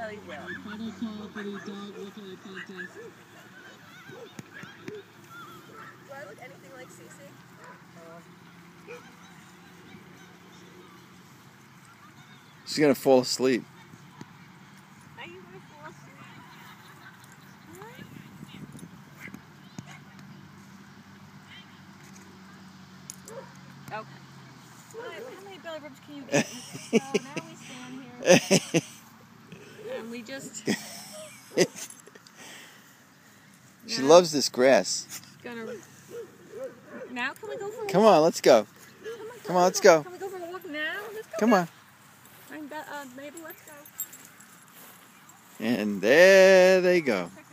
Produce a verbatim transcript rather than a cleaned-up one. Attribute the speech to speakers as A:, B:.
A: belly will.
B: Final call for the dog lookalike contest.
A: Do I look anything like Cece?
C: She's gonna fall asleep.
A: Are you gonna fall asleep? What? Okay. How many belly rubs can you get? So now we stand here and we just.
C: She loves this grass.
A: Gonna. Now can we go for a walk?
C: Come on, let's go.
A: Come on,
C: Come on, let's go.
A: Can we go for a walk now? Let's go.
C: Come on.
A: I'm uh, Mabel, let's go.
C: And there they go.